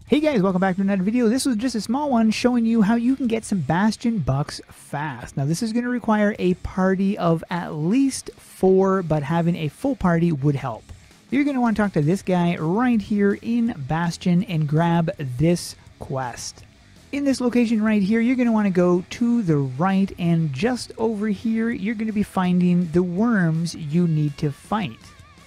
Hey guys, welcome back to another video. This was just a small one showing you how you can get some Bastion bucks fast. Now this is going to require a party of at least 4, but having a full party would help. You're going to want to talk to this guy right here in Bastion and grab this quest. In this location right here, you're going to want to go to the right, and just over here, you're going to be finding the worms you need to fight.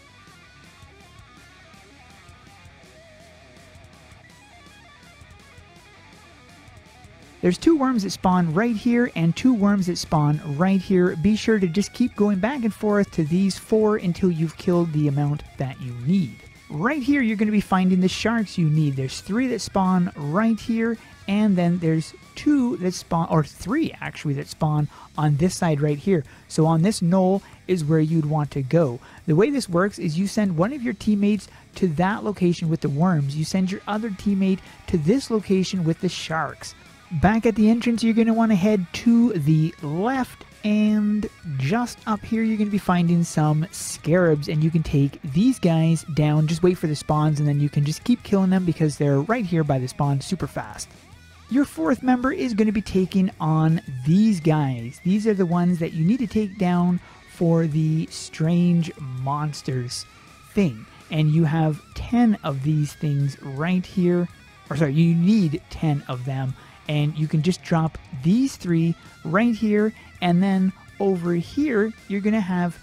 There's 2 worms that spawn right here and 2 worms that spawn right here. Be sure to just keep going back and forth to these 4 until you've killed the amount that you need. Right here, you're going to be finding the sharks you need. There's 3 that spawn right here, and then there's 2 that spawn, or 3 actually, that spawn on this side right here. So on this knoll is where you'd want to go. The way this works is you send one of your teammates to that location with the worms. You send your other teammate to this location with the sharks. Back at the entrance, you're going to want to head to the left, and just up here you're going to be finding some scarabs, and you can take these guys down. Just wait for the spawns, and then you can just keep killing them because they're right here by the spawn super fast. Your 4th member is going to be taking on these guys. These are the ones that you need to take down for the strange monsters thing, and you have 10 of these things right here, or sorry, you need 10 of them. And you can just drop these 3 right here, and then over here, you're going to have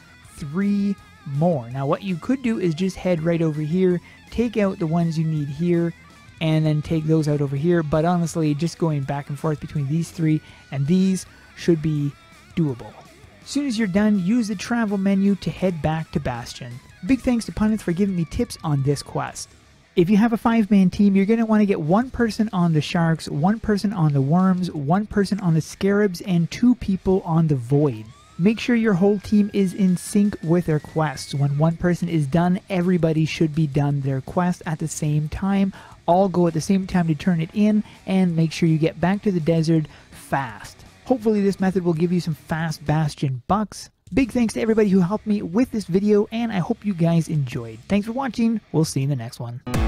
3 more. Now, what you could do is just head right over here, take out the ones you need here, and then take those out over here. But honestly, just going back and forth between these 3 and these should be doable. As soon as you're done, use the travel menu to head back to Bastion. Big thanks to Pundits for giving me tips on this quest. If you have a 5-man team, you're going to want to get 1 person on the sharks, 1 person on the worms, 1 person on the scarabs, and 2 people on the void. Make sure your whole team is in sync with their quests. When 1 person is done, everybody should be done their quest at the same time. All go at the same time to turn it in, and make sure you get back to the desert fast. Hopefully this method will give you some fast Bastion bucks. Big thanks to everybody who helped me with this video, and I hope you guys enjoyed. Thanks for watching. We'll see you in the next one.